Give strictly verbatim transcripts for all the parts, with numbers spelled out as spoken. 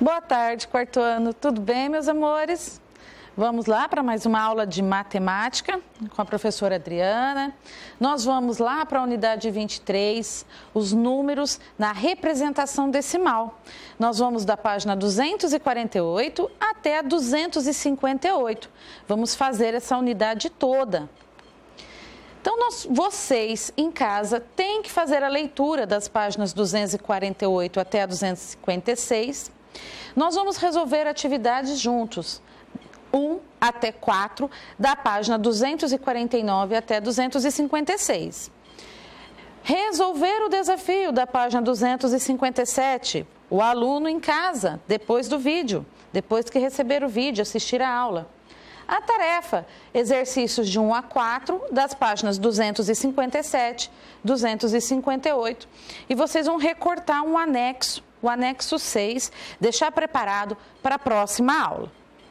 Boa tarde, quarto ano. Tudo bem, meus amores? Vamos lá para mais uma aula de matemática com a professora Adriana. Nós vamos lá para a unidade vinte e três, os números na representação decimal. Nós vamos da página duzentos e quarenta e oito até a duzentos e cinquenta e oito. Vamos fazer essa unidade toda. Então, nós, vocês em casa têm que fazer a leitura das páginas duzentos e quarenta e oito até a duzentos e cinquenta e seis. Nós vamos resolver atividades juntos, um até quatro, da página duzentos e quarenta e nove até duzentos e cinquenta e seis. Resolver o desafio da página duzentos e cinquenta e sete, o aluno em casa, depois do vídeo, depois que receber o vídeo, assistir a aula. A tarefa, exercícios de um a quatro, das páginas duzentos e cinquenta e sete, duzentos e cinquenta e oito. E vocês vão recortar um anexo, o anexo seis, deixar preparado para a próxima aula.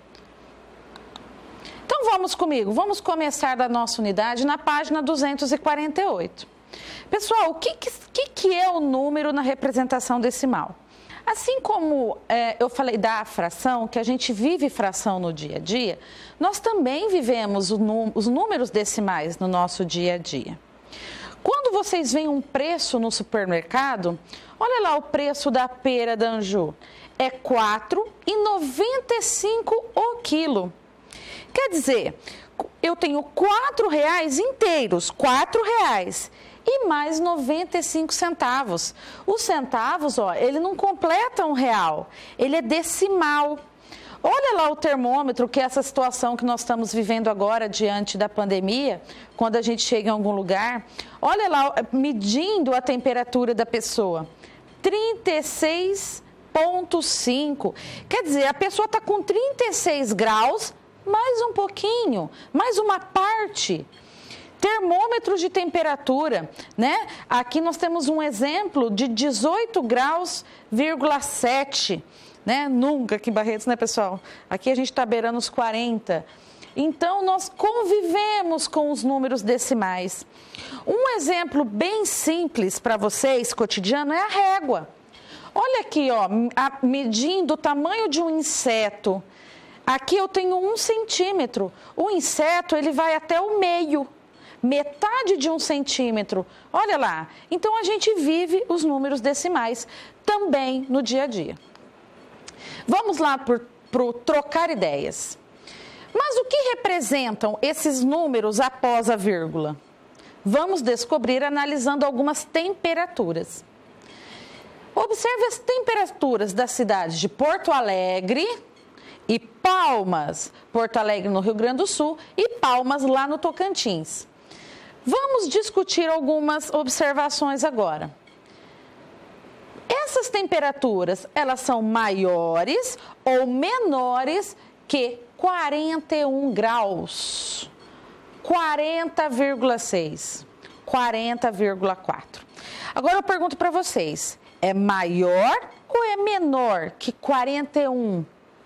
Então vamos comigo, vamos começar da nossa unidade na página duzentos e quarenta e oito. Pessoal, o que, que, que é o número na representação decimal? Assim como é, eu falei da fração, que a gente vive fração no dia a dia, nós também vivemos os números decimais no nosso dia a dia. Quando vocês veem um preço no supermercado, olha lá o preço da pera da Anju, é quatro reais e noventa e cinco centavos o quilo. Quer dizer, eu tenho quatro reais inteiros, quatro reais. E mais noventa e cinco centavos. Os centavos, ó, ele não completa um real, ele é decimal. Olha lá o termômetro, que é essa situação que nós estamos vivendo agora diante da pandemia, quando a gente chega em algum lugar. Olha lá, medindo a temperatura da pessoa, trinta e seis vírgula cinco. Quer dizer, a pessoa está com trinta e seis graus, mais um pouquinho, mais uma parte. Termômetros de temperatura, né? Aqui nós temos um exemplo de dezoito graus, sete, né? Nunca aqui em Barretos, né, pessoal? Aqui a gente está beirando os quarenta. Então, nós convivemos com os números decimais. Um exemplo bem simples para vocês, cotidiano, é a régua. Olha aqui, ó, medindo o tamanho de um inseto. Aqui eu tenho um centímetro. O inseto, ele vai até o meio. Metade de um centímetro. Olha lá. Então, a gente vive os números decimais também no dia a dia. Vamos lá para o trocar ideias. Mas o que representam esses números após a vírgula? Vamos descobrir analisando algumas temperaturas. Observe as temperaturas das cidades de Porto Alegre e Palmas. Porto Alegre no Rio Grande do Sul e Palmas lá no Tocantins. Vamos discutir algumas observações agora. Essas temperaturas, elas são maiores ou menores que quarenta e um graus, quarenta vírgula seis, quarenta vírgula quatro. Agora eu pergunto para vocês, é maior ou é menor que quarenta e um?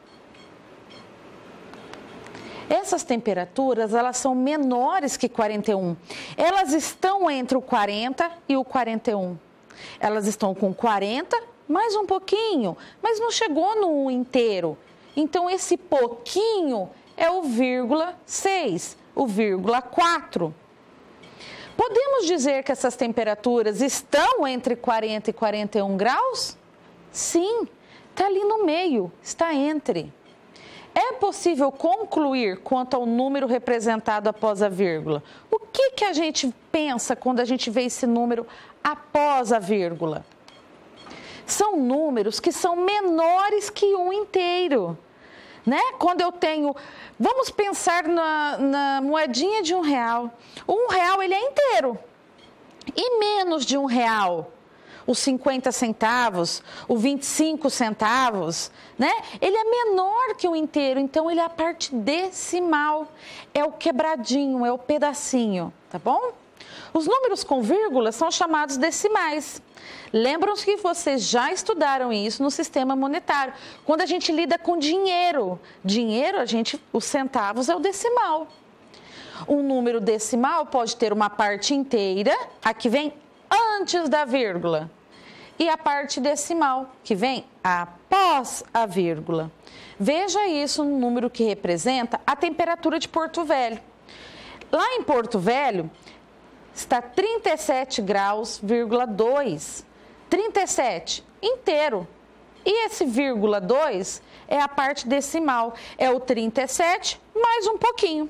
Essas temperaturas, elas são menores que quarenta e um. Elas estão entre o quarenta e o quarenta e um. Elas estão com quarenta, mais um pouquinho, mas não chegou no um inteiro. Então, esse pouquinho é o vírgula seis, o vírgula quatro. Podemos dizer que essas temperaturas estão entre quarenta e quarenta e um graus? Sim, está ali no meio, está entre. É possível concluir quanto ao número representado após a vírgula? O que, que a gente pensa quando a gente vê esse número após a vírgula? São números que são menores que um inteiro, né? Quando eu tenho, vamos pensar na, na moedinha de um real. Um real, ele é inteiro. E menos de um real? Os cinquenta centavos, o vinte e cinco centavos, né? Ele é menor que o inteiro, então ele é a parte decimal, é o quebradinho, é o pedacinho, tá bom? Os números com vírgula são chamados decimais. Lembram-se que vocês já estudaram isso no sistema monetário, quando a gente lida com dinheiro. Dinheiro, a gente, os centavos é o decimal. Um número decimal pode ter uma parte inteira, aqui vem antes da vírgula, e a parte decimal, que vem após a vírgula. Veja isso no número que representa a temperatura de Porto Velho. Lá em Porto Velho está trinta e sete graus, vírgula dois. trinta e sete inteiro. E esse vírgula dois é a parte decimal, é o trinta e sete mais um pouquinho.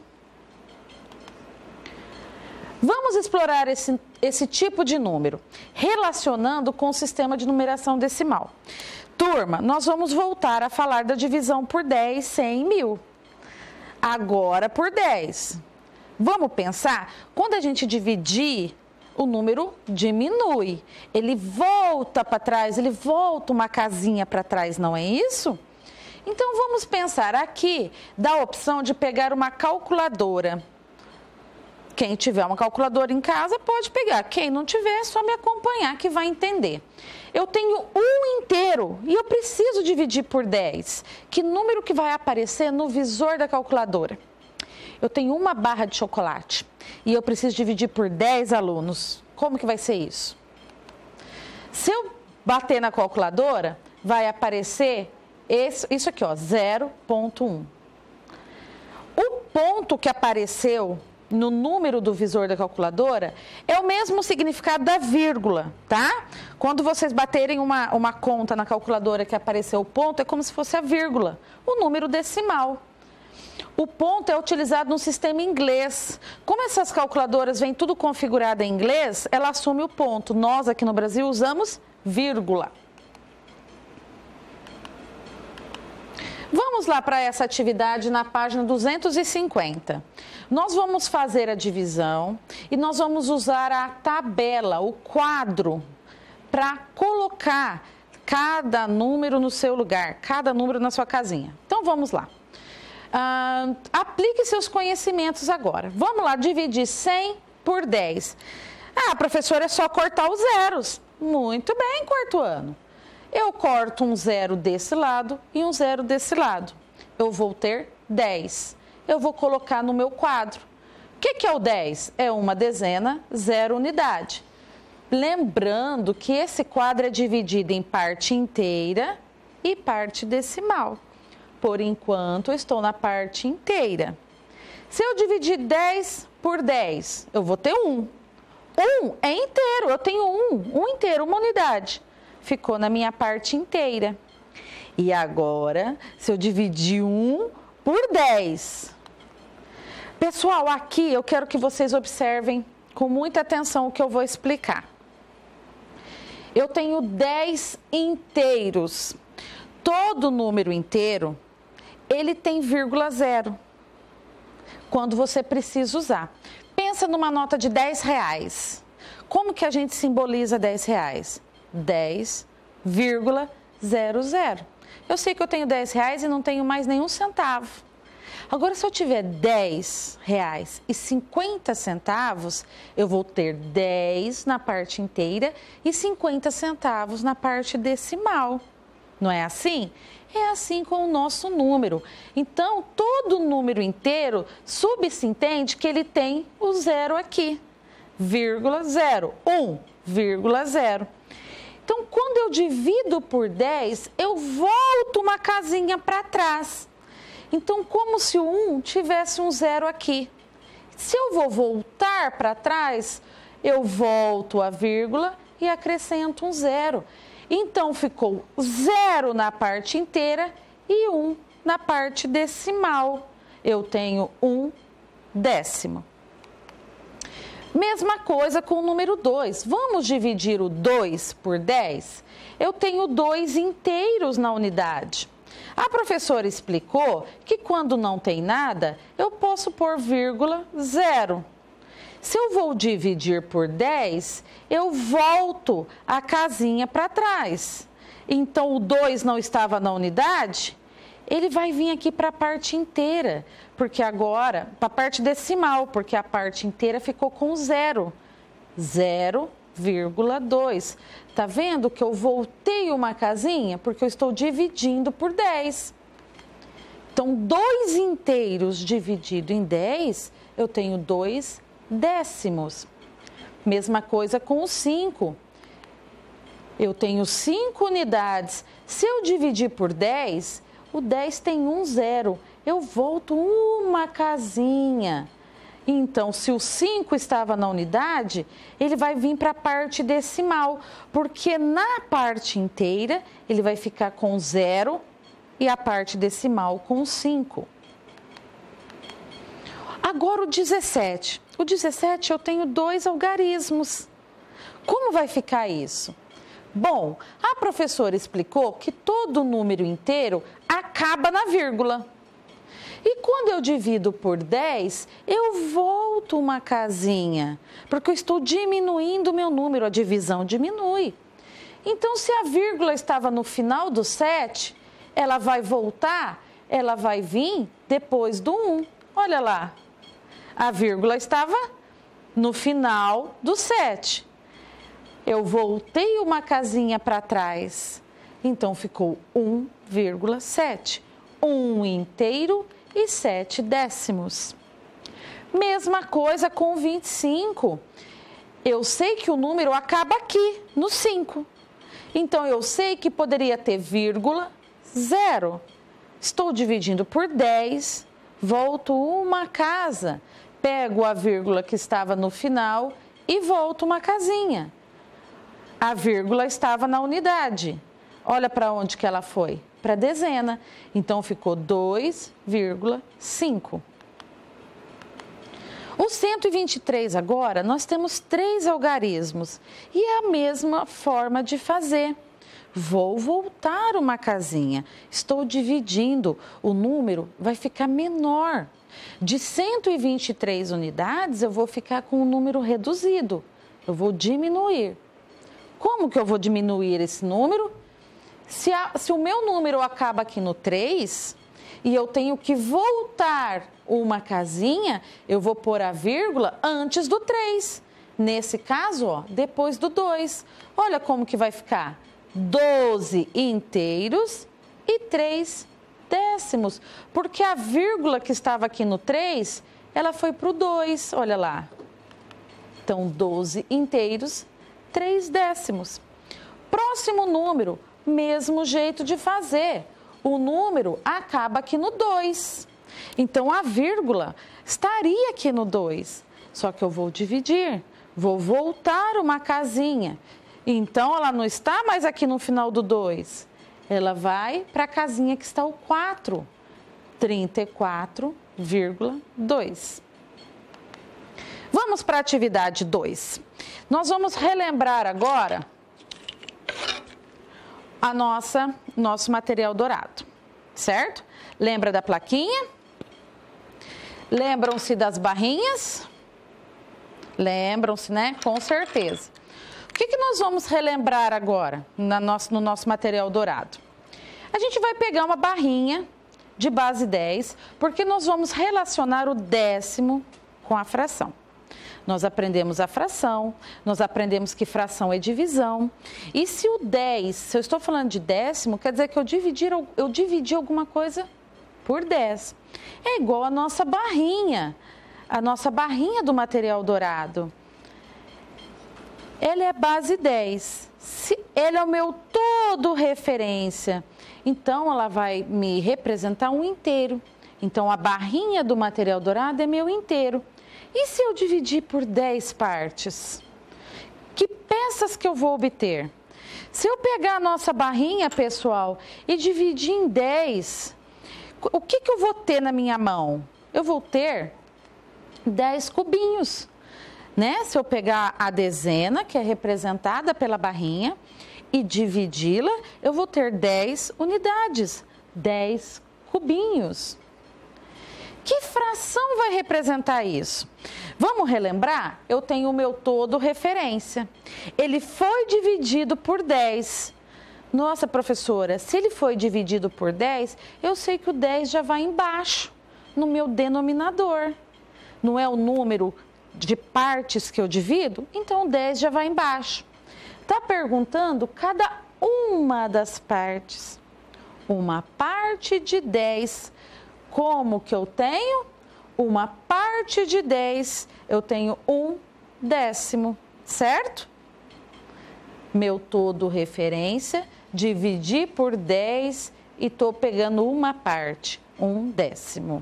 Vamos explorar esse, esse tipo de número, relacionando com o sistema de numeração decimal. Turma, nós vamos voltar a falar da divisão por dez, cem e mil. Agora por dez. Vamos pensar, quando a gente dividir, o número diminui. Ele volta para trás, ele volta uma casinha para trás, não é isso? Então, vamos pensar aqui da opção de pegar uma calculadora. Quem tiver uma calculadora em casa pode pegar. Quem não tiver, é só me acompanhar que vai entender. Eu tenho um inteiro e eu preciso dividir por dez. Que número que vai aparecer no visor da calculadora? Eu tenho uma barra de chocolate e eu preciso dividir por dez alunos. Como que vai ser isso? Se eu bater na calculadora, vai aparecer esse, isso aqui, ó, zero ponto um. O ponto que apareceu no número do visor da calculadora é o mesmo significado da vírgula, tá? Quando vocês baterem uma, uma conta na calculadora que apareceu o ponto, é como se fosse a vírgula, o número decimal. O ponto é utilizado no sistema inglês. Como essas calculadoras vêm tudo configurado em inglês, ela assume o ponto. Nós aqui no Brasil usamos vírgula. Vamos lá para essa atividade na página duzentos e cinquenta. Nós vamos fazer a divisão e nós vamos usar a tabela, o quadro, para colocar cada número no seu lugar, cada número na sua casinha. Então, vamos lá. Ah, aplique seus conhecimentos agora. Vamos lá, dividir cem por dez. Ah, professora, é só cortar os zeros. Muito bem, quarto ano. Eu corto um zero desse lado e um zero desse lado. Eu vou ter dez. Eu vou colocar no meu quadro. O que, que é o dez? É uma dezena, zero unidade. Lembrando que esse quadro é dividido em parte inteira e parte decimal. Por enquanto, eu estou na parte inteira. Se eu dividir dez por dez, eu vou ter um. um é inteiro, eu tenho um, um inteiro, uma unidade. Ficou na minha parte inteira. E agora, se eu dividir um por dez. Pessoal, aqui eu quero que vocês observem com muita atenção o que eu vou explicar. Eu tenho dez inteiros. Todo número inteiro, ele tem vírgula zero. Quando você precisa usar. Pensa numa nota de dez reais. Como que a gente simboliza dez reais? dez vírgula zero zero. Eu sei que eu tenho dez reais e não tenho mais nenhum centavo. Agora, se eu tiver dez reais e cinquenta centavos, eu vou ter dez na parte inteira e cinquenta centavos na parte decimal. Não é assim? É assim com o nosso número. Então, todo número inteiro subentende que ele tem o zero aqui. Vírgula zero. um, vírgula zero. Então, quando eu divido por dez, eu volto uma casinha para trás. Então, como se o um tivesse um zero aqui. Se eu vou voltar para trás, eu volto a vírgula e acrescento um zero. Então, ficou zero na parte inteira e um na parte decimal. Eu tenho um décimo. Mesma coisa com o número dois. Vamos dividir o dois por dez? Eu tenho dois inteiros na unidade. A professora explicou que quando não tem nada, eu posso pôr vírgula zero. Se eu vou dividir por dez, eu volto a casinha para trás. Então, o dois não estava na unidade, ele vai vir aqui para a parte inteira, porque agora, para a parte decimal, porque a parte inteira ficou com zero. zero vírgula dois. Tá vendo que eu voltei uma casinha? Porque eu estou dividindo por dez. Então, dois inteiros dividido em dez, eu tenho dois décimos. Mesma coisa com o cinco. Eu tenho cinco unidades. Se eu dividir por dez, o dez tem um zero. Eu volto uma casinha. Então, se o cinco estava na unidade, ele vai vir para a parte decimal, porque na parte inteira ele vai ficar com zero e a parte decimal com cinco. Agora o dezessete. O dezessete eu tenho dois algarismos. Como vai ficar isso? Bom, a professora explicou que todo número inteiro acaba na vírgula. E quando eu divido por dez, eu volto uma casinha, porque eu estou diminuindo o meu número, a divisão diminui. Então, se a vírgula estava no final do sete, ela vai voltar, ela vai vir depois do um. Olha lá, a vírgula estava no final do sete. Eu voltei uma casinha para trás, então ficou um vírgula sete. um inteiro e sete décimos. Mesma coisa com vinte e cinco. Eu sei que o número acaba aqui, no cinco. Então, eu sei que poderia ter vírgula, zero. Estou dividindo por dez, volto uma casa. Pego a vírgula que estava no final e volto uma casinha. A vírgula estava na unidade. Olha para onde que ela foi. Para a dezena. Então, ficou dois vírgula cinco. O cento e vinte e três agora, nós temos três algarismos. E é a mesma forma de fazer. Vou voltar uma casinha. Estou dividindo. O número vai ficar menor. De cento e vinte e três unidades, eu vou ficar com um número reduzido. Eu vou diminuir. Como que eu vou diminuir esse número? Se, a, se o meu número acaba aqui no três e eu tenho que voltar uma casinha, eu vou pôr a vírgula antes do três. Nesse caso, ó, depois do dois. Olha como que vai ficar. doze inteiros e três décimos. Porque a vírgula que estava aqui no três, ela foi para o dois. Olha lá. Então, doze inteiros, três décimos. Próximo número. Mesmo jeito de fazer. O número acaba aqui no dois. Então, a vírgula estaria aqui no dois. Só que eu vou dividir. Vou voltar uma casinha. Então, ela não está mais aqui no final do dois. Ela vai para a casinha que está o quatro. trinta e quatro vírgula dois. Vamos para a atividade dois. Nós vamos relembrar agora a nossa, nosso material dourado, certo? Lembra da plaquinha? Lembram-se das barrinhas? Lembram-se, né? Com certeza. O que, que nós vamos relembrar agora na nosso, no nosso material dourado? A gente vai pegar uma barrinha de base dez, porque nós vamos relacionar o décimo com a fração. Nós aprendemos a fração, nós aprendemos que fração é divisão. E se o dez, se eu estou falando de décimo, quer dizer que eu dividi, eu dividi alguma coisa por dez. É igual a nossa barrinha, a nossa barrinha do material dourado. Ela é base dez. Se ele é o meu todo referência, então ela vai me representar um inteiro. Então, a barrinha do material dourado é meu inteiro. E se eu dividir por dez partes? Que peças que eu vou obter? Se eu pegar a nossa barrinha, pessoal, e dividir em dez, o que, que eu vou ter na minha mão? Eu vou ter dez cubinhos, né? Se eu pegar a dezena, que é representada pela barrinha, e dividi-la, eu vou ter dez unidades, dez cubinhos. Que fração vai representar isso? Vamos relembrar? Eu tenho o meu todo referência. Ele foi dividido por dez. Nossa, professora, se ele foi dividido por dez, eu sei que o dez já vai embaixo, no meu denominador. Não é o número de partes que eu divido? Então, o dez já vai embaixo. Está perguntando cada uma das partes. Uma parte de dez. Como que eu tenho? Uma parte de dez, eu tenho um décimo, certo? meu todo referência, dividi por dez e estou pegando uma parte, um décimo.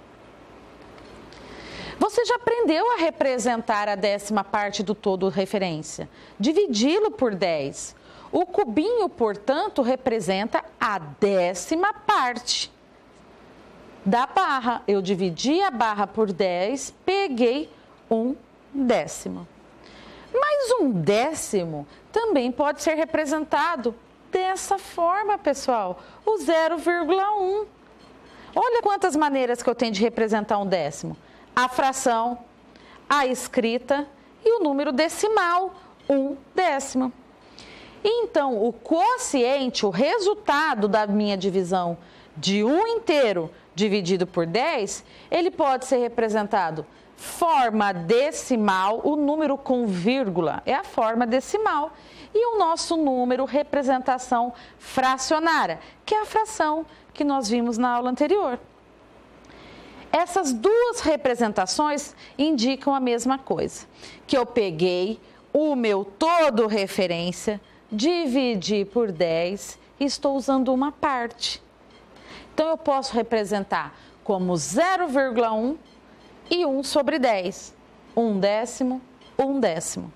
Você já aprendeu a representar a décima parte do todo referência, dividi-lo por dez. O cubinho, portanto, representa a décima parte da barra. Eu dividi a barra por dez, peguei um décimo. Mas um décimo também pode ser representado dessa forma, pessoal, o zero vírgula um. Olha quantas maneiras que eu tenho de representar um décimo. A fração, a escrita e o número decimal, um décimo. Então, o quociente, o resultado da minha divisão de um inteiro dividido por dez, ele pode ser representado forma decimal, o número com vírgula é a forma decimal. E o nosso número, representação fracionária, que é a fração que nós vimos na aula anterior. Essas duas representações indicam a mesma coisa, que eu peguei o meu todo referência, dividi por dez e estou usando uma parte. Então, eu posso representar como zero vírgula um e um sobre dez. Um décimo, um décimo.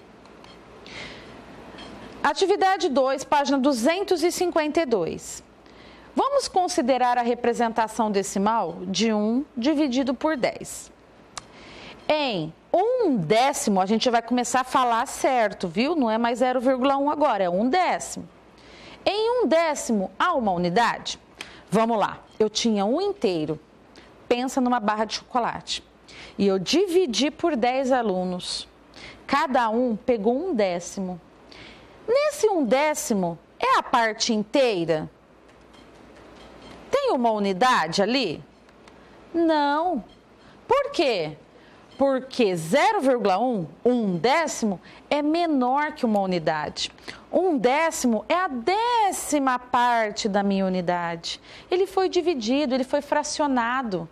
Atividade dois, página duzentos e cinquenta e dois. Vamos considerar a representação decimal de um dividido por dez. Em um décimo, a gente vai começar a falar certo, viu? Não é mais zero vírgula um agora, é um décimo. Em um décimo, há uma unidade? Vamos lá, eu tinha um inteiro. Pensa numa barra de chocolate. E eu dividi por dez alunos. Cada um pegou um décimo. Nesse um décimo, é a parte inteira? Tem uma unidade ali? Não. Por quê? Porque zero vírgula um, um décimo, é menor que uma unidade. Um décimo é a décima parte da minha unidade. Ele foi dividido, ele foi fracionado.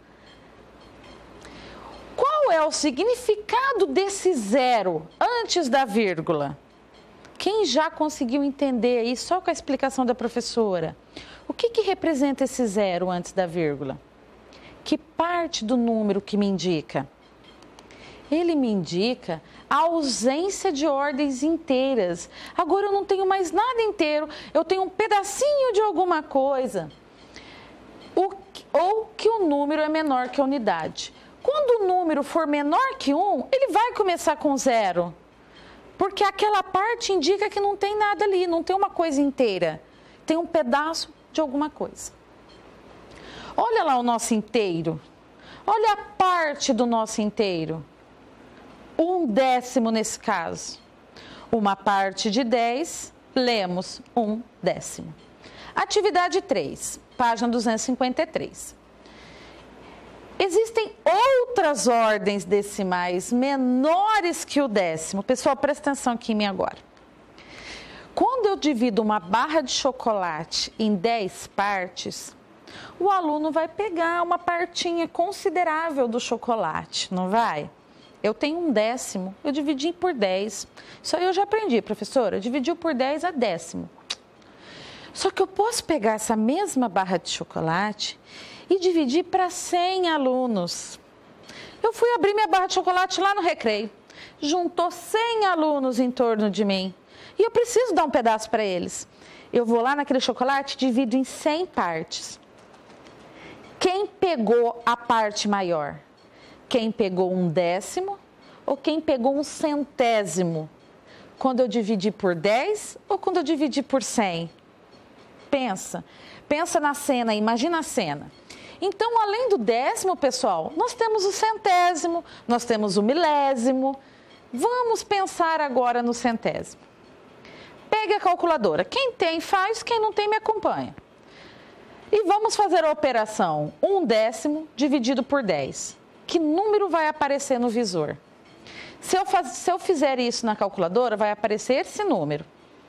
Qual é o significado desse zero antes da vírgula? Quem já conseguiu entender aí só com a explicação da professora? O que que representa esse zero antes da vírgula? Que parte do número que me indica? Ele me indica a ausência de ordens inteiras. Agora eu não tenho mais nada inteiro, eu tenho um pedacinho de alguma coisa. O, ou que o número é menor que a unidade. Quando o número for menor que um, ele vai começar com zero. Porque aquela parte indica que não tem nada ali, não tem uma coisa inteira. Tem um pedaço de alguma coisa. Olha lá o nosso inteiro. Olha a parte do nosso inteiro. Um décimo nesse caso. Uma parte de dez, lemos um décimo. Atividade três, página duzentos e cinquenta e três. Existem outras ordens decimais menores que o décimo. Pessoal, presta atenção aqui em mim agora. Quando eu divido uma barra de chocolate em dez partes, o aluno vai pegar uma partinha considerável do chocolate, não vai? Eu tenho um décimo, eu dividi por dez. Isso aí eu já aprendi, professora. Dividiu por dez é décimo. Só que eu posso pegar essa mesma barra de chocolate e dividir para cem alunos. Eu fui abrir minha barra de chocolate lá no recreio. Juntou cem alunos em torno de mim. E eu preciso dar um pedaço para eles. Eu vou lá naquele chocolate e divido em cem partes. Quem pegou a parte maior? Quem pegou um décimo ou quem pegou um centésimo? Quando eu dividi por dez ou quando eu dividi por cem? Pensa. Pensa na cena, imagina a cena. Então, além do décimo, pessoal, nós temos o centésimo, nós temos o milésimo. Vamos pensar agora no centésimo. Pegue a calculadora. Quem tem, faz. Quem não tem, me acompanha. E vamos fazer a operação um décimo dividido por dez. Que número vai aparecer no visor? Se eu, faz, se eu fizer isso na calculadora, vai aparecer esse número.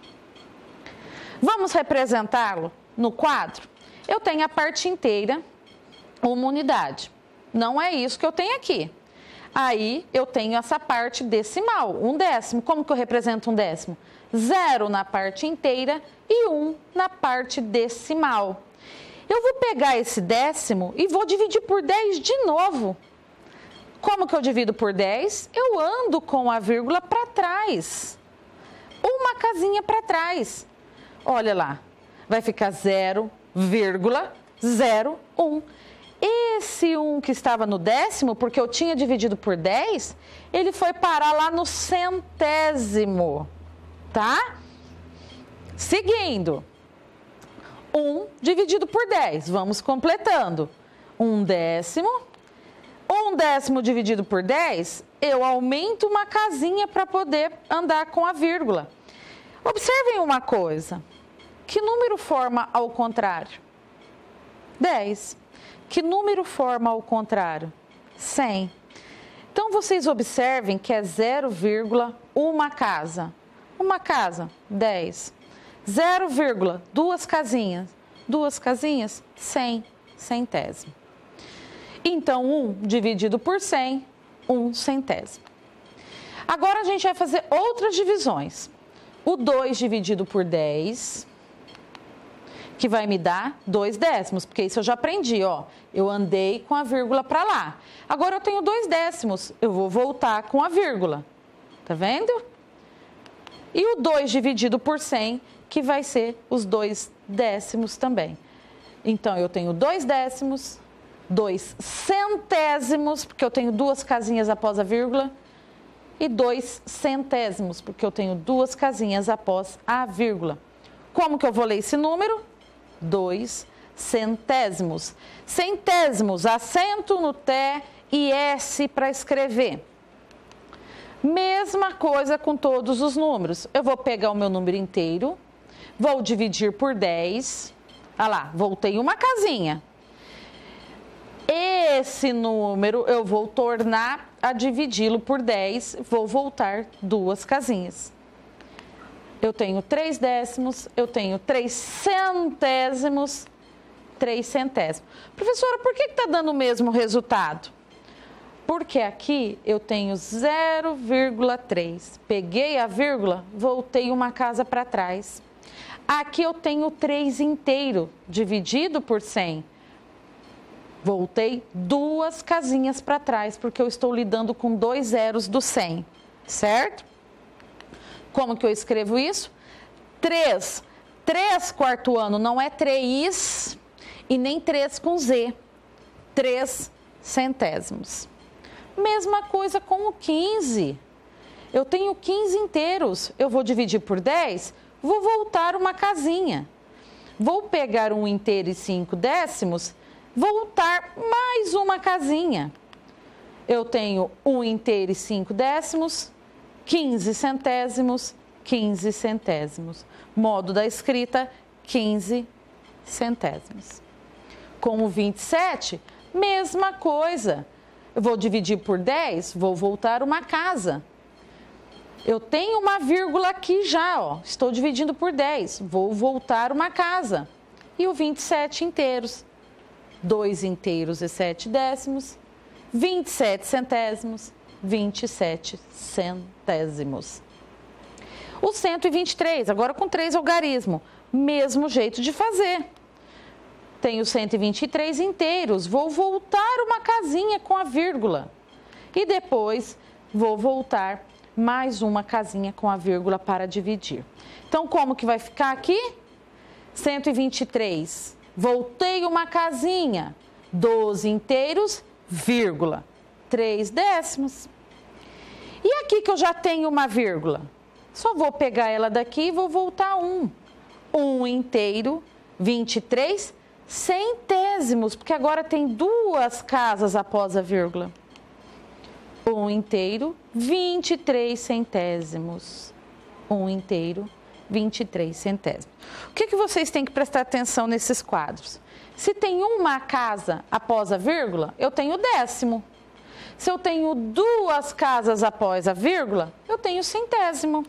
Vamos representá-lo no quadro? Eu tenho a parte inteira, uma unidade. Não é isso que eu tenho aqui. Aí eu tenho essa parte decimal, um décimo. Como que eu represento um décimo? zero na parte inteira e um na parte decimal. Eu vou pegar esse décimo e vou dividir por dez de novo. Como que eu divido por dez? Eu ando com a vírgula para trás. Uma casinha para trás. Olha lá, vai ficar zero vírgula zero um. Esse um que estava no décimo, porque eu tinha dividido por dez, ele foi parar lá no centésimo, tá? Seguindo, um dividido por dez, vamos completando. Um décimo, um décimo dividido por dez, eu aumento uma casinha para poder andar com a vírgula. Observem uma coisa, que número forma ao contrário? dez. Que número forma ao contrário? cem. Então, vocês observem que é zero vírgula uma casa. Uma casa, dez. zero vírgula duas casinhas. Duas casinhas, cem. Centésimo. Então, um dividido por cem, um centésimo. Agora, a gente vai fazer outras divisões. O dois dividido por dez... que vai me dar dois décimos, porque isso eu já aprendi, ó. Eu andei com a vírgula para lá. Agora eu tenho dois décimos, eu vou voltar com a vírgula. Tá vendo? E o dois dividido por cem, que vai ser os dois décimos também. Então, eu tenho dois décimos, dois centésimos, porque eu tenho duas casinhas após a vírgula, e dois centésimos, porque eu tenho duas casinhas após a vírgula. Como que eu vou ler esse número? Dois centésimos. Centésimos, acento no T e S para escrever. Mesma coisa com todos os números. Eu vou pegar o meu número inteiro, vou dividir por dez. Olha lá, voltei uma casinha. Esse número eu vou tornar a dividi-lo por dez, vou voltar duas casinhas. Eu tenho três décimos, eu tenho três centésimos, três centésimos. Professora, por que está dando o mesmo resultado? Porque aqui eu tenho zero vírgula três. Peguei a vírgula, voltei uma casa para trás. Aqui eu tenho três inteiro, dividido por cem. Voltei duas casinhas para trás, porque eu estou lidando com dois zeros do cem, certo? Como que eu escrevo isso? três. três quarto ano não é três e nem três com Z. três centésimos. Mesma coisa com o quinze. Eu tenho quinze inteiros. Eu vou dividir por dez, vou voltar uma casinha. Vou pegar um inteiro e cinco décimos, voltar mais uma casinha. Eu tenho um inteiro e cinco décimos, quinze centésimos, quinze centésimos. Modo da escrita, quinze centésimos. Com o vinte e sete, mesma coisa. Eu vou dividir por dez, vou voltar uma casa. Eu tenho uma vírgula aqui já, ó. Estou dividindo por dez, vou voltar uma casa. E o vinte e sete inteiros. dois inteiros e sete décimos, vinte e sete centésimos, vinte e sete centésimos. O cento e vinte e três, agora com três algarismo, mesmo jeito de fazer. Tenho cento e vinte e três inteiros, vou voltar uma casinha com a vírgula. E depois vou voltar mais uma casinha com a vírgula para dividir. Então, como que vai ficar aqui? cento e vinte e três, voltei uma casinha, doze inteiros, vírgula, três décimos. E aqui que eu já tenho uma vírgula, só vou pegar ela daqui e vou voltar um. Um inteiro, vinte e três centésimos, porque agora tem duas casas após a vírgula. Um inteiro, vinte e três centésimos. Um inteiro, vinte e três centésimos. O que que vocês têm que prestar atenção nesses quadros? Se tem uma casa após a vírgula, eu tenho décimo. Se eu tenho duas casas após a vírgula, eu tenho centésimo.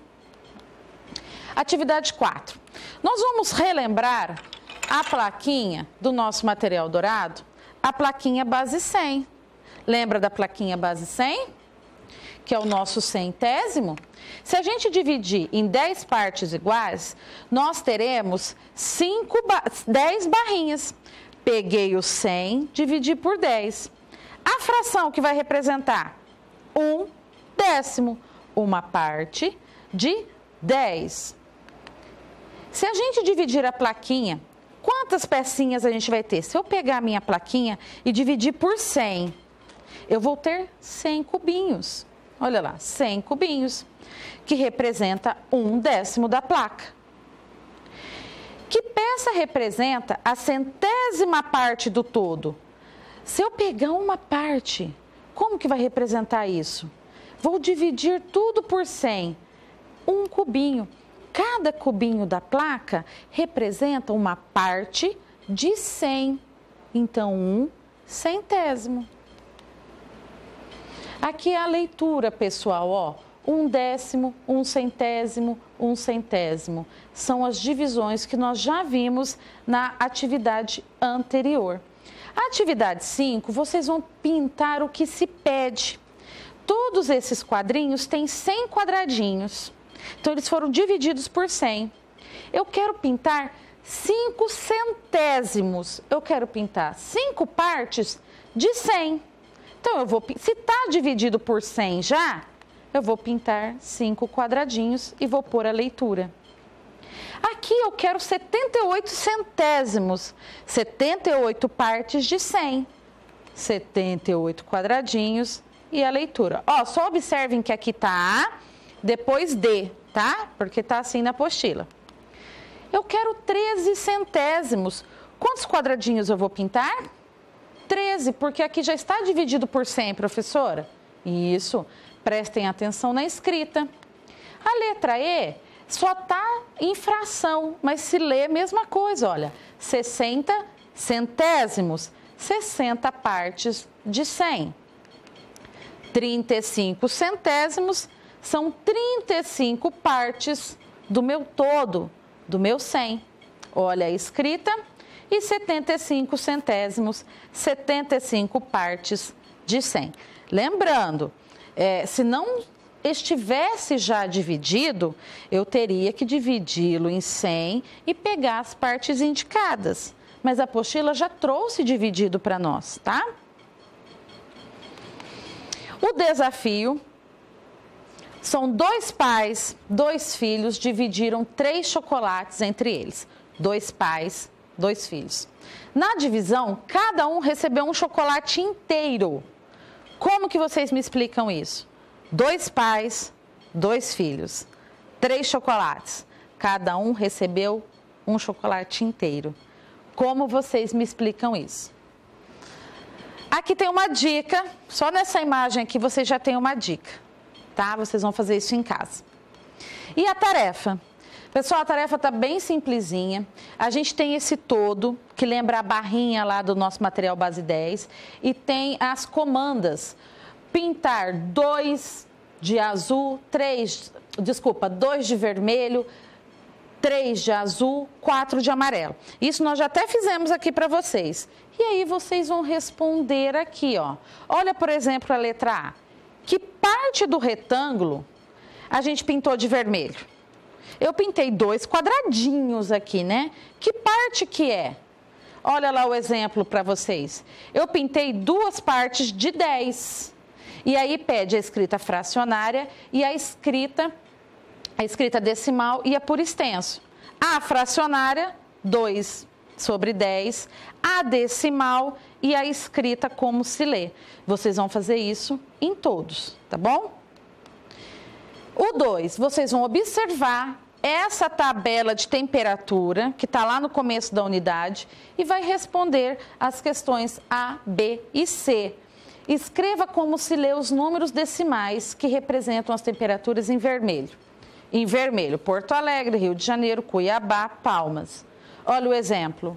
Atividade quatro. Nós vamos relembrar a plaquinha do nosso material dourado, a plaquinha base cem. Lembra da plaquinha base cem? que é o nosso centésimo, se a gente dividir em dez partes iguais, nós teremos cinco, dez barrinhas. Peguei o cem, dividi por dez. A fração que vai representar um décimo, uma parte de dez. Se a gente dividir a plaquinha, quantas pecinhas a gente vai ter? Se eu pegar a minha plaquinha e dividir por cem, eu vou ter cem cubinhos. Olha lá, cem cubinhos, que representa um décimo da placa. Que peça representa a centésima parte do todo? Se eu pegar uma parte, como que vai representar isso? Vou dividir tudo por cem, um cubinho. Cada cubinho da placa representa uma parte de cem, então um centésimo. Aqui é a leitura, pessoal, ó. Um décimo, um centésimo, um centésimo. São as divisões que nós já vimos na atividade anterior. A atividade cinco, vocês vão pintar o que se pede. Todos esses quadrinhos têm cem quadradinhos. Então, eles foram divididos por cem. Eu quero pintar cinco centésimos. Eu quero pintar cinco partes de cem. Então, eu vou, se está dividido por cem já, eu vou pintar cinco quadradinhos e vou pôr a leitura. Aqui eu quero setenta e oito centésimos, setenta e oito partes de cem, setenta e oito quadradinhos e a leitura. Ó, só observem que aqui está A, depois D, tá? Porque está assim na apostila. Eu quero treze centésimos. Quantos quadradinhos eu vou pintar? treze, porque aqui já está dividido por cem, professora. Isso, prestem atenção na escrita. A letra E só está em fração, mas se lê a mesma coisa, olha. sessenta centésimos, sessenta partes de cem. trinta e cinco centésimos são trinta e cinco partes do meu todo, do meu cem. Olha a escrita. E setenta e cinco centésimos, setenta e cinco partes de cem. Lembrando, é, se não estivesse já dividido, eu teria que dividi-lo em cem e pegar as partes indicadas. Mas a apostila já trouxe dividido para nós, tá? O desafio são dois pais, dois filhos, dividiram três chocolates entre eles. Dois pais, dois filhos. Na divisão, cada um recebeu um chocolate inteiro. Como que vocês me explicam isso? Dois pais, dois filhos, três chocolates. Cada um recebeu um chocolate inteiro. Como vocês me explicam isso? Aqui tem uma dica, só nessa imagem aqui vocês já têm uma dica, tá? Vocês vão fazer isso em casa. E a tarefa? Pessoal, a tarefa está bem simplesinha. A gente tem esse todo, que lembra a barrinha lá do nosso material base dez, e tem as comandas. Pintar dois de azul, três, desculpa, dois de vermelho, três de azul, quatro de amarelo. Isso nós já até fizemos aqui para vocês. E aí vocês vão responder aqui, ó. Olha, por exemplo, a letra A. Que parte do retângulo a gente pintou de vermelho? Eu pintei dois quadradinhos aqui, né? Que parte que é? Olha lá o exemplo para vocês. Eu pintei duas partes de dez. E aí pede a escrita fracionária e a escrita, a escrita decimal e a por extenso. A fracionária, dois sobre dez. A decimal e a escrita como se lê. Vocês vão fazer isso em todos, tá bom? O dois, vocês vão observar essa tabela de temperatura, que está lá no começo da unidade, e vai responder as questões A, B e C. Escreva como se lê os números decimais que representam as temperaturas em vermelho. Em vermelho, Porto Alegre, Rio de Janeiro, Cuiabá, Palmas. Olha o exemplo.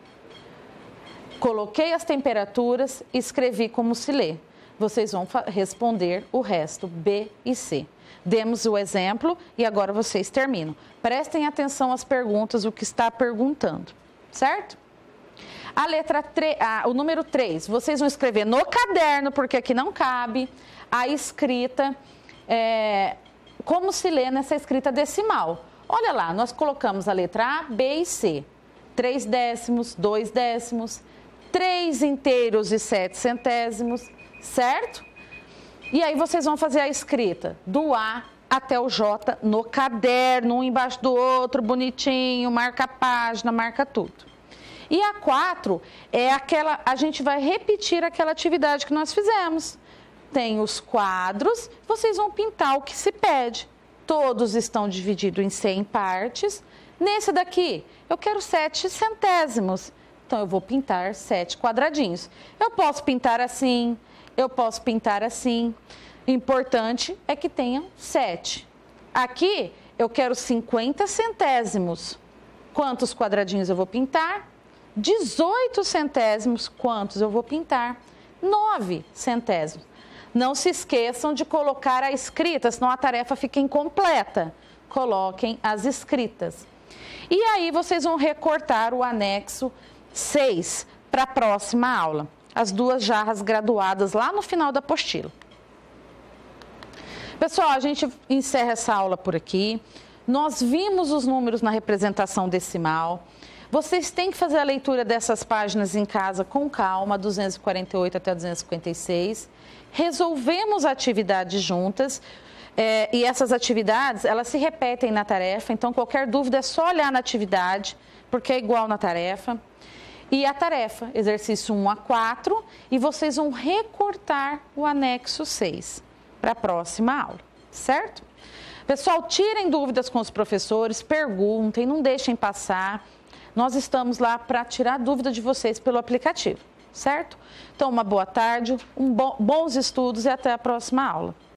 Coloquei as temperaturas e escrevi como se lê. Vocês vão responder o resto, B e C. Demos o exemplo e agora vocês terminam. Prestem atenção às perguntas, o que está perguntando, certo? A letra três, a, o número três, vocês vão escrever no caderno, porque aqui não cabe, a escrita, é, como se lê nessa escrita decimal. Olha lá, nós colocamos a letra A, B e C. Três décimos, dois décimos, três inteiros e sete centésimos, certo? E aí vocês vão fazer a escrita do A até o J no caderno, um embaixo do outro, bonitinho, marca a página, marca tudo. E a quatro é aquela, a gente vai repetir aquela atividade que nós fizemos. Tem os quadros, vocês vão pintar o que se pede. Todos estão divididos em cem partes. Nesse daqui, eu quero sete centésimos. Então, eu vou pintar sete quadradinhos. Eu posso pintar assim, eu posso pintar assim. Importante é que tenham sete. Aqui, eu quero cinquenta centésimos. Quantos quadradinhos eu vou pintar? dezoito centésimos. Quantos eu vou pintar? nove centésimos. Não se esqueçam de colocar a escrita, senão a tarefa fica incompleta. Coloquem as escritas. E aí, vocês vão recortar o anexo seis para a próxima aula. As duas jarras graduadas lá no final da apostila. Pessoal, a gente encerra essa aula por aqui. Nós vimos os números na representação decimal. Vocês têm que fazer a leitura dessas páginas em casa com calma, duzentos e quarenta e oito até duzentos e cinquenta e seis. Resolvemos atividades juntas. É, e essas atividades, elas se repetem na tarefa, então qualquer dúvida é só olhar na atividade, porque é igual na tarefa. E a tarefa, exercício um a quatro, e vocês vão recortar o anexo seis para a próxima aula, certo? Pessoal, tirem dúvidas com os professores, perguntem, não deixem passar. Nós estamos lá para tirar dúvida de vocês pelo aplicativo, certo? Então, uma boa tarde, um bo- bons estudos e até a próxima aula.